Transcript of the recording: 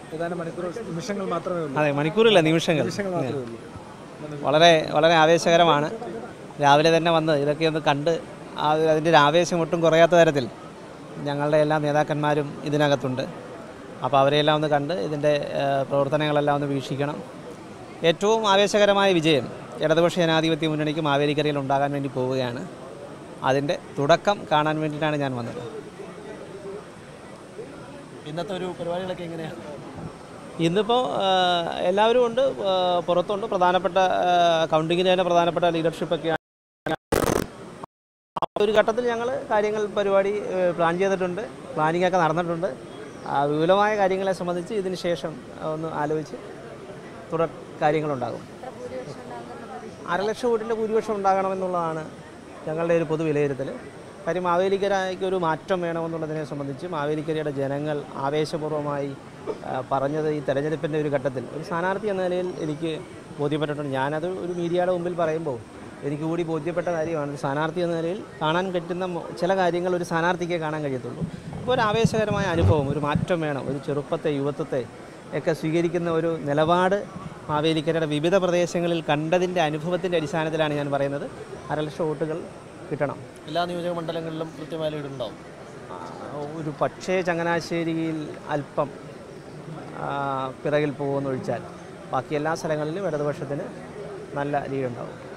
അതെ, മണിക്കൂറില്ല, നിമിഷങ്ങൾ. വളരെ വളരെ ആവേശകരമാണ്. രാവിലെ തന്നെ വന്ന് ഇതൊക്കെ ഒന്ന് കണ്ട് അതിൻ്റെ ഒരു ആവേശം ഒട്ടും കുറയാത്ത തരത്തിൽ ഞങ്ങളുടെ എല്ലാ നേതാക്കന്മാരും ഇതിനകത്തുണ്ട്. അപ്പോൾ അവരെല്ലാം ഒന്ന് കണ്ട് ഇതിൻ്റെ പ്രവർത്തനങ്ങളെല്ലാം ഒന്ന് വീക്ഷിക്കണം. ഏറ്റവും ആവേശകരമായ വിജയം ഇടതുപക്ഷ ജനാധിപത്യ മുന്നണിക്ക് മാവേലിക്കരയിൽ ഉണ്ടാകാൻ വേണ്ടി പോവുകയാണ്. അതിൻ്റെ തുടക്കം കാണാൻ വേണ്ടിയിട്ടാണ് ഞാൻ വന്നത്. ഇന്നത്തെ ഒരു പരിപാടികളൊക്കെ എങ്ങനെയാണ്? ഇന്നിപ്പോൾ എല്ലാവരും ഉണ്ട്, പുറത്തുണ്ട്. പ്രധാനപ്പെട്ട കൗണ്ടിങ്ങിന് തന്നെ പ്രധാനപ്പെട്ട ലീഡർഷിപ്പൊക്കെയാണ്. ഒരു ഘട്ടത്തിൽ ഞങ്ങൾ പരിപാടി പ്ലാൻ ചെയ്തിട്ടുണ്ട്, പ്ലാനിങ്ങൊക്കെ നടന്നിട്ടുണ്ട്. വിപുലമായ കാര്യങ്ങളെ സംബന്ധിച്ച് ഇതിന് ശേഷം ഒന്ന് ആലോചിച്ച് തുടർ കാര്യങ്ങളുണ്ടാകും. 1,00,000 വോട്ടിൻ്റെ ഭൂരിപക്ഷം ഉണ്ടാകണമെന്നുള്ളതാണ് ഞങ്ങളുടെ ഒരു പൊതു വിലയിരുത്തൽ. കാര്യം മാവേലിക്കരയ്ക്ക് ഒരു മാറ്റം വേണമെന്നുള്ളതിനെ സംബന്ധിച്ച് മാവേലിക്കരയുടെ ജനങ്ങൾ ആവേശപൂർവ്വമായി പറഞ്ഞത് ഈ തെരഞ്ഞെടുപ്പിൻ്റെ ഒരു ഘട്ടത്തിൽ ഒരു സ്ഥാനാർത്ഥി എന്ന നിലയിൽ എനിക്ക് ബോധ്യപ്പെട്ടിട്ടുണ്ട്. ഞാനത് ഒരു മീഡിയയുടെ മുമ്പിൽ പറയുമ്പോൾ എനിക്ക് കൂടി ബോധ്യപ്പെട്ട കാര്യമാണ്. ഒരു സ്ഥാനാർത്ഥി എന്ന നിലയിൽ കാണാൻ പറ്റുന്ന ചില കാര്യങ്ങൾ ഒരു സ്ഥാനാർത്ഥിക്കേ കാണാൻ കഴിയത്തുള്ളൂ. ഇപ്പോൾ ഒരു ആവേശകരമായ അനുഭവം, ഒരു മാറ്റം വേണം, ഒരു ചെറുപ്പത്തെ യുവത്വത്തെ ഒക്കെ സ്വീകരിക്കുന്ന ഒരു നിലപാട് മാവേലിക്കരയുടെ വിവിധ പ്രദേശങ്ങളിൽ കണ്ടതിൻ്റെ അനുഭവത്തിൻ്റെ അടിസ്ഥാനത്തിലാണ് ഞാൻ പറയുന്നത്. 1,00,000 വോട്ടുകൾ കിട്ടണം. എല്ലാ നിയോജക മണ്ഡലങ്ങളിലും കൃത്യമായ ലീഡുണ്ടാവും. ഒരു പക്ഷേ ചങ്ങനാശ്ശേരിയിൽ അല്പം പിറകിൽ പോകുമെന്നൊഴിച്ചാൽ ബാക്കി എല്ലാ സ്ഥലങ്ങളിലും ഇടതുപക്ഷത്തിന് നല്ല ലീഡുണ്ടാവും.